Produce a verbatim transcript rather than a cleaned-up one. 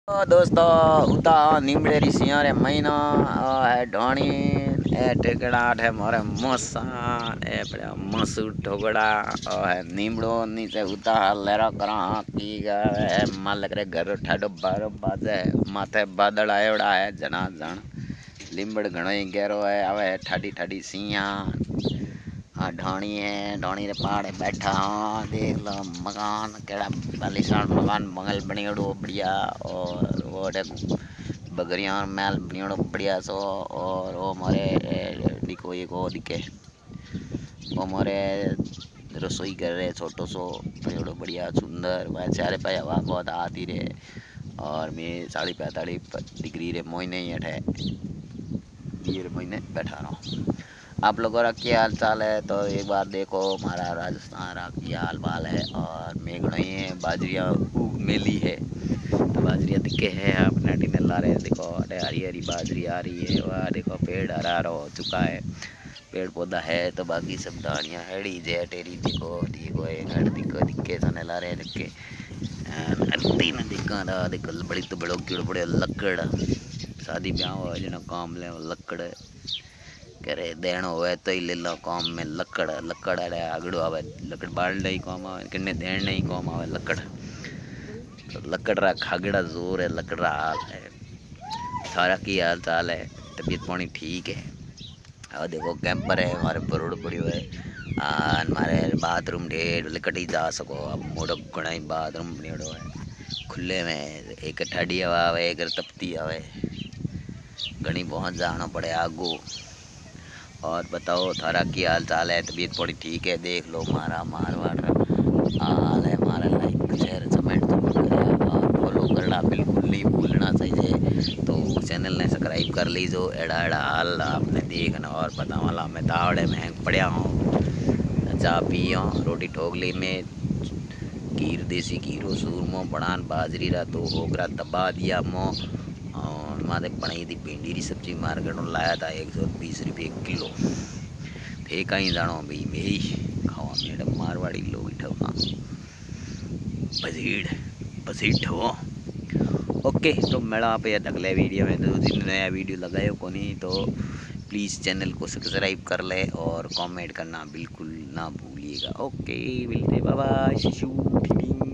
तो दोस्तों उता नीमड़े रिसिया रे महीना है ढोणी ए टेकड़ा है मोरे मोसा ए बड़ा मसू ढोगड़ा है नीमड़ो नीचे उता लेरा करा की गए मालक रे घर ठाडो बारो बाजे माथे बादल आयोड़ा है जना जन लीमड़ घणो ही गहरो है आवे ठाडी ठाडी सिया हाँ ढोणी है ढोणी रे पहाड़े बैठा हाँ देख लो मकान केड़ा बालिशान मकान मंगल बनियोड़ो बढ़िया और वो बगरिया महल बनियोड़ो बढ़िया सो और वो मारे दिखो एक वो दिखे वो मारे रसोई कर रहे छोटो सो बनियोड़ो बढ़िया सुंदर वह चारे पाए हवा बहुत आती रहे और मैं साढ़े पैंतालीस डिग्री रे महीने ही अठे ये महीने बैठा रहा हूँ। आप लोगों का क्या हाल चाल है तो एक बार देखो हमारा राजस्थान का क्या हाल बाल है और मेघ नहीं है बाजरिया उग मेली है तो बाजरिया दिखे है अपने टीने ला रहे देखो अरे हरी हरी बाजरी आ रही है वह देखो पेड़ हरा हरा हो चुका है पेड़ पौधा है तो बाकी सब डालियाँ हेड़ी जे टेरी देखो देखो हेड़ दिखो दिखे सने ला रहे दिखे नदी न दिखा रहा देखो बड़ी तो बड़ो कीड़ बड़े लकड़ शादी ब्याह हो जना काम ले लकड़ करे देन होवे तो ही ले लो काम में लकड़ लकड़ अरे आगड़ो आवे लकड़ बाल नहीं काम आवे किन्ने देन नहीं काम आवे लकड़ तो लकड़ रा खागड़ा जोर है लकड़ रा हाल है सारा की हाल चाल है तबीयत पानी ठीक है और देखो कैंपर है हमारे बरोड़ पड़ियो है हमारे बाथरूम ढेर लकड़ी जा सको अब मोड़ो घना ही बाथरूम बनियोड़ो है खुले में एक ठाडी हवा आवे एक तपती आवे घनी पहुँच जाना पड़े आगू और बताओ थारा की हाल चाल है तबीयत थोड़ी ठीक है देख लो मारा मारवाड़ हाल है हमारा लाइक शेयर कमेंट और फॉलो करना बिल्कुल नहीं भूलना चाहिए तो चैनल ने सब्सक्राइब कर लीजो एड़ा एड़ा हाल आपने देखना और पता वाला मैं तावड़े में पड़िया हूँ चाह पी हूँ रोटी ठोकली में कीर देसी कीरो सूरमो बनान बाजरी रा तो होकरा दबा दिया मो मादे बनाई थी भिंडी की सब्जी मार्केट में लाया था एक सौ बीस रुपये किलो थे कहीं जानो भाई मेरी खावा मैडम मारवाड़ी लोग ठवा बजीड़ बसीठ हो ओके तो मेरा पे अगले वीडियो में दो दिन नया वीडियो लगाए को नहीं तो प्लीज़ चैनल को सब्सक्राइब कर ले और कमेंट करना बिल्कुल ना भूलिएगा ओके मिलते बाय बाय शिशु।